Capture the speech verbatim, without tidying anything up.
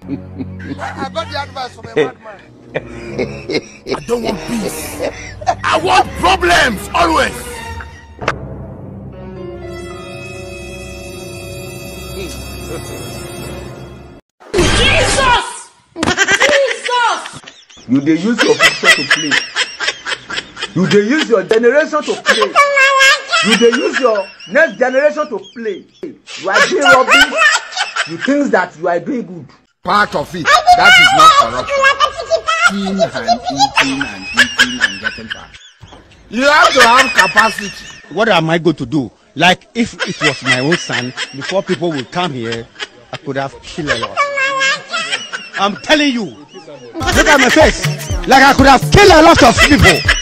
I got the advice from a madman. I don't want peace. I want problems always. Jesus! Jesus! You dey use your future to play. You dey use your generation to play. You dey use your next generation to play. You are doing rubbish. You think that you are doing good. Part of it, that is not corruption. Eating and eating and eating and getting fat. You have to have capacity. What am I going to do? Like if it was my own son, before people would come here, I could have killed a lot. I'm telling you. Look at my face. Like I could have killed a lot of people.